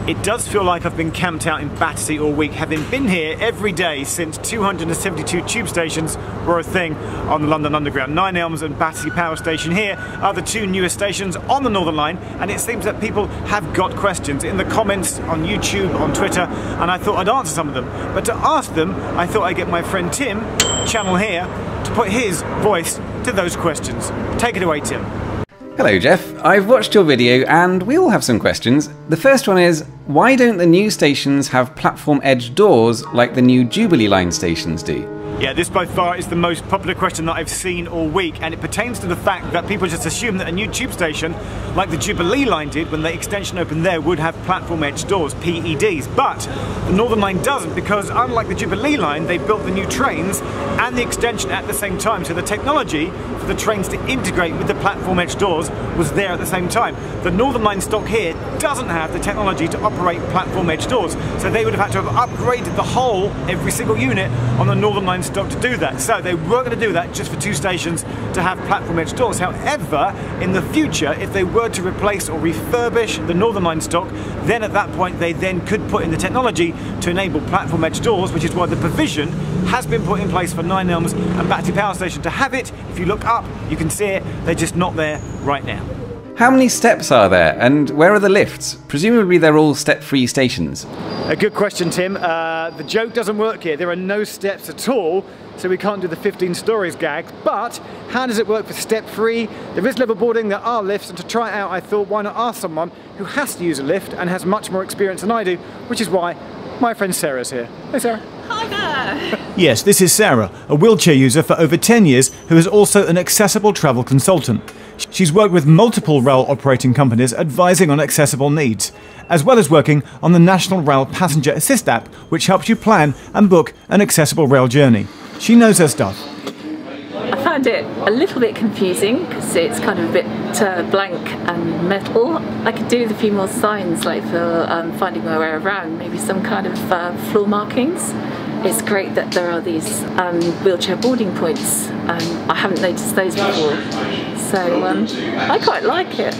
It does feel like I've been camped out in Battersea all week, having been here every day since 272 tube stations were a thing on the London Underground. Nine Elms and Battersea Power Station here are the two newest stations on the Northern Line, and it seems that people have got questions in the comments on YouTube, on Twitter, and I thought I'd answer some of them. But to ask them, I thought I'd get my friend Tim, channel here, to put his voice to those questions. Take it away, Tim. Hello Jeff, I've watched your video and we all have some questions. The first one is, why don't the new stations have platform edge doors like the new Jubilee Line stations do? Yeah, this by far is the most popular question that I've seen all week, and it pertains to the fact that people just assume that a new tube station, like the Jubilee Line did when the extension opened there, would have platform edge doors, PEDs. But the Northern Line doesn't, because unlike the Jubilee Line, they built the new trains and the extension at the same time. So the technology for the trains to integrate with the platform edge doors was there at the same time. The Northern Line stock here doesn't have the technology to operate platform edge doors, so they would have had to have upgraded the whole, every single unit on the Northern Line stock to do that. So they were going to do that just for two stations to have platform edge doors. However, in the future, if they were to replace or refurbish the Northern Line stock, then at that point they then could put in the technology to enable platform edge doors, which is why the provision has been put in place for Nine Elms and Battersea Power Station to have it. If you look up, you can see it. They're just not there right now. How many steps are there, and where are the lifts? Presumably they're all step-free stations. A good question, Tim. The joke doesn't work here. There are no steps at all, so we can't do the 15 stories gag. But how does it work for step-free? There is level boarding, there are lifts, and to try it out, I thought, why not ask someone who has to use a lift and has much more experience than I do, which is why my friend Sarah's here. Hey, Sarah. Hi there. Yes, this is Sarah, a wheelchair user for over 10 years who is also an accessible travel consultant. She's worked with multiple rail operating companies advising on accessible needs, as well as working on the National Rail Passenger Assist app, which helps you plan and book an accessible rail journey. She knows her stuff. I found it a little bit confusing because it's kind of a bit blank and metal. I could do with a few more signs, like for finding my way around, maybe some kind of floor markings. It's great that there are these wheelchair boarding points. I haven't noticed those before, so I quite like it.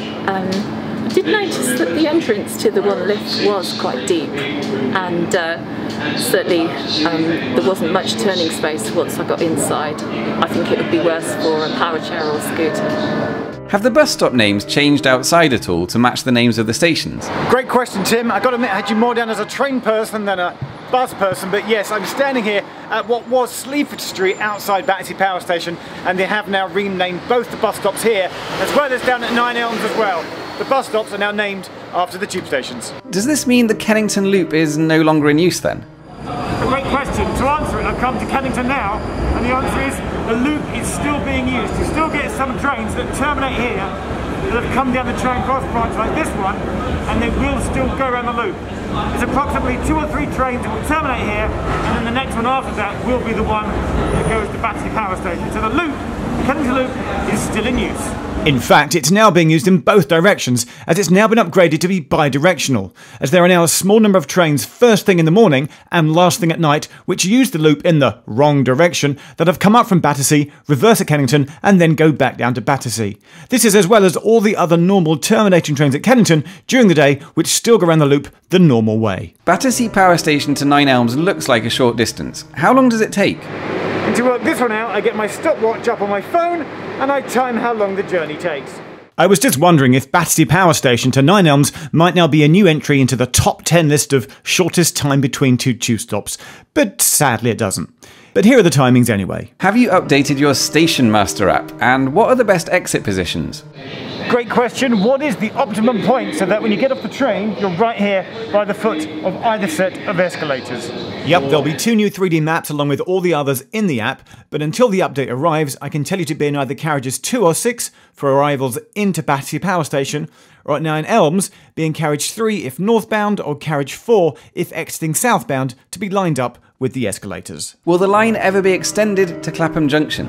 I did notice that the entrance to the one lift was quite deep, and certainly there wasn't much turning space once I got inside. I think it would be worse for a power chair or scooter. Have the bus stop names changed outside at all to match the names of the stations? Great question, Tim. I got to admit, I had you more down as a train person than a bus person, but yes, I'm standing here at what was Sleaford Street outside Battersea Power Station, and they have now renamed both the bus stops here, as well as down at Nine Elms as well. The bus stops are now named after the tube stations. Does this mean the Kennington Loop is no longer in use then? A great question. To answer it, I've come to Kennington now, and the answer is the loop is still being used. You still get some trains that terminate here, that have come down the Charing Cross branch like this one, and they will still go around the loop. There's approximately 2 or 3 trains that will terminate here, and then the next one after that will be the one that goes to Battersea Power Station. So the loop, the Kennington Loop, is still in use. In fact, it's now being used in both directions, as it's now been upgraded to be bi-directional, as there are now a small number of trains first thing in the morning and last thing at night which use the loop in the wrong direction that have come up from Battersea, reverse at Kennington and then go back down to Battersea. This is as well as all the other normal terminating trains at Kennington during the day which still go around the loop the normal way. Battersea Power Station to Nine Elms looks like a short distance. How long does it take? And to work this one out, I get my stopwatch up on my phone and I time how long the journey takes. I was just wondering if Battersea Power Station to Nine Elms might now be a new entry into the top 10 list of shortest time between two tube stops, but sadly it doesn't. But here are the timings anyway. Have you updated your Station Master app, and what are the best exit positions? Great question. What is the optimum point so that when you get off the train, you're right here by the foot of either set of escalators? Yep, there'll be 2 new 3D maps along with all the others in the app, but until the update arrives, I can tell you to be in either carriages 2 or 6 for arrivals into Battersea Power Station, or at Nine Elms, be in carriage 3 if northbound, or carriage 4 if exiting southbound, to be lined up with the escalators. Will the line ever be extended to Clapham Junction?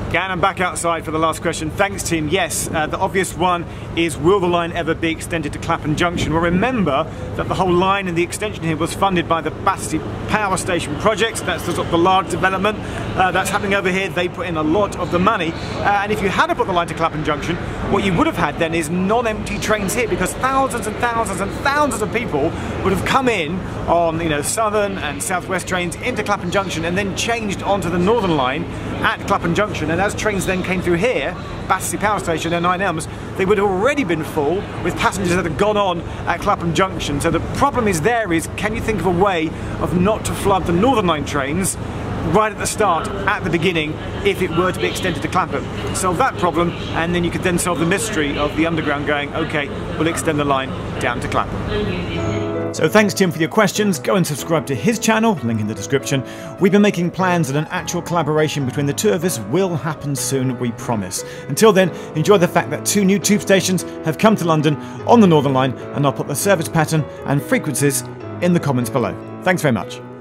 And I'm back outside for the last question. Thanks, Tim. Yes, the obvious one is, will the line ever be extended to Clapham Junction? Well, remember that the whole line and the extension here was funded by the Battersea Power Station project. That's the sort of the large development that's happening over here. They put in a lot of the money. And if you had to put the line to Clapham Junction, what you would have had then is non-empty trains here, because thousands and thousands and thousands of people would have come in on, you know, southern and southwest trains into Clapham Junction and then changed onto the northern line at Clapham Junction. And as trains then came through here, Battersea Power Station and Nine Elms, they would have already been full with passengers that had gone on at Clapham Junction. So the problem is can you think of a way of not to flood the Northern Line trains right at the start, at the beginning, if it were to be extended to Clapham? Solve that problem, and then you could then solve the mystery of the Underground going, okay, we'll extend the line down to Clapham. So thanks, Tim, for your questions. Go and subscribe to his channel, link in the description. We've been making plans that an actual collaboration between the two of us will happen soon, we promise. Until then, enjoy the fact that 2 new tube stations have come to London on the Northern Line, and I'll put the service pattern and frequencies in the comments below. Thanks very much.